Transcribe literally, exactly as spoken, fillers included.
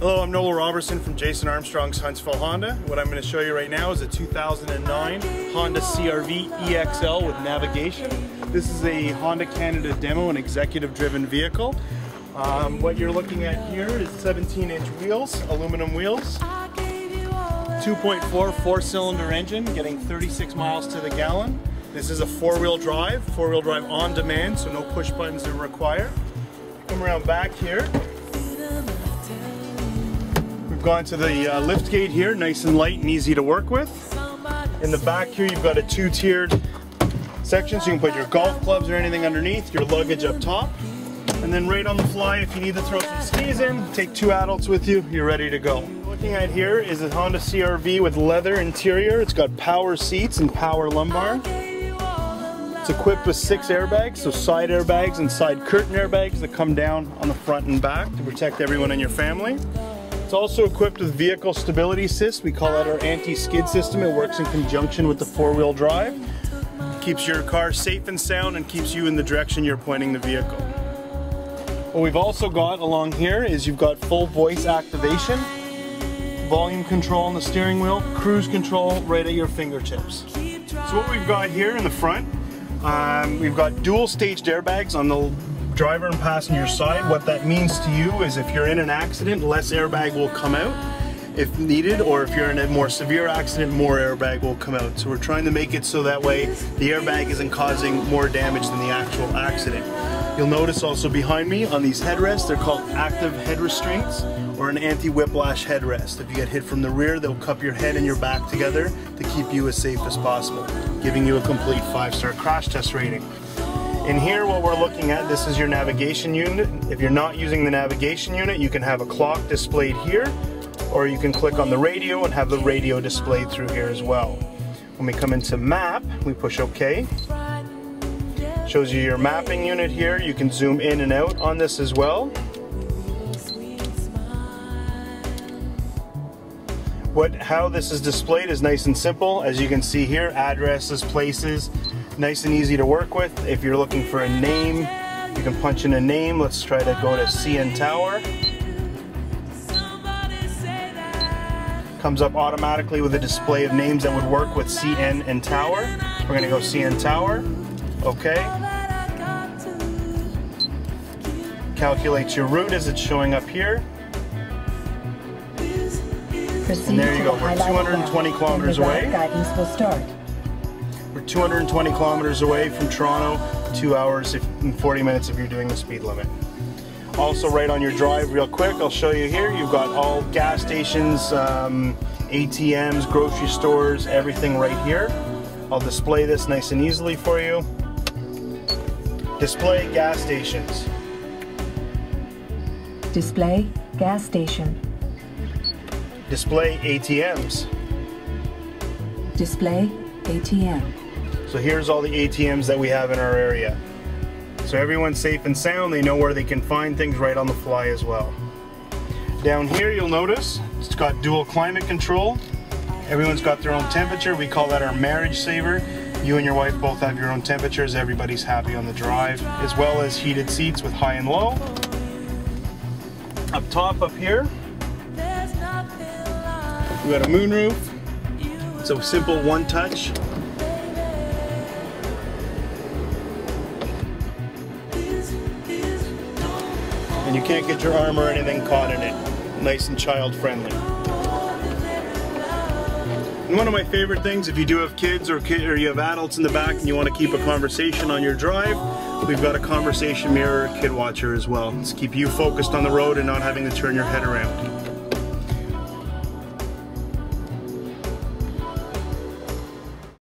Hello, I'm Noel Robertson from Jason Armstrong's Huntsville Honda. What I'm going to show you right now is a two thousand nine Honda C R V E X L with navigation. This is a Honda Canada demo, an executive driven vehicle. Um, what you're looking at here is seventeen inch wheels, aluminum wheels, two point four four cylinder engine getting thirty-six miles to the gallon. This is a four-wheel drive, four-wheel drive on demand, so no push buttons are required. Come around back here. We've gone to the uh, lift gate here, nice and light and easy to work with. In the back here you've got a two-tiered section, so you can put your golf clubs or anything underneath, your luggage up top. And then right on the fly, if you need to throw some skis in, take two adults with you, you're ready to go. What you're looking at here is a Honda C R V with leather interior. It's got power seats and power lumbar. It's equipped with six airbags, so side airbags and side curtain airbags that come down on the front and back to protect everyone in your family. It's also equipped with vehicle stability assist. We call that our anti-skid system. It works in conjunction with the four-wheel drive. Keeps your car safe and sound and keeps you in the direction you're pointing the vehicle. What we've also got along here is you've got full voice activation, volume control on the steering wheel, cruise control right at your fingertips. So what we've got here in the front, um, we've got dual staged airbags on the driver and passenger side. What that means to you is if you're in an accident, less airbag will come out if needed, or if you're in a more severe accident, more airbag will come out. So we're trying to make it so that way the airbag isn't causing more damage than the actual accident. You'll notice also behind me on these headrests, they're called active head restraints or an anti-whiplash headrest. If you get hit from the rear, they'll cup your head and your back together to keep you as safe as possible, giving you a complete five-star crash test rating. In here, what we're looking at, this is your navigation unit. If you're not using the navigation unit, you can have a clock displayed here, or you can click on the radio and have the radio displayed through here as well. When we come into map, we push OK. Shows you your mapping unit here. You can zoom in and out on this as well. What, how this is displayed is nice and simple. As you can see here, addresses, places, nice and easy to work with. If you're looking for a name, you can punch in a name. Let's try to go to C N Tower. Comes up automatically with a display of names that would work with C N and Tower. We're going to go C N Tower. Okay. Calculates your route as it's showing up here. Proceed and there you go. The We're two hundred twenty kilometers away. Guidance will start. We're two hundred twenty kilometers away from Toronto. Two hours and forty minutes if you're doing the speed limit. Also, right on your drive, real quick, I'll show you here. You've got all gas stations, um, A T Ms, grocery stores, everything right here. I'll display this nice and easily for you. Display gas stations. Display gas station. Display A T Ms. Display A T M. So here's all the A T Ms that we have in our area. So everyone's safe and sound. They know where they can find things right on the fly as well. Down here you'll notice it's got dual climate control. Everyone's got their own temperature. We call that our marriage saver. You and your wife both have your own temperatures. Everybody's happy on the drive, as well as heated seats with high and low. Up top up here, we got a moonroof. It's a simple one touch. And you can't get your arm or anything caught in it. Nice and child friendly. And one of my favorite things, if you do have kids or, kid, or you have adults in the back and you want to keep a conversation on your drive, we've got a conversation mirror, kid watcher as well. Let's keep you focused on the road and not having to turn your head around.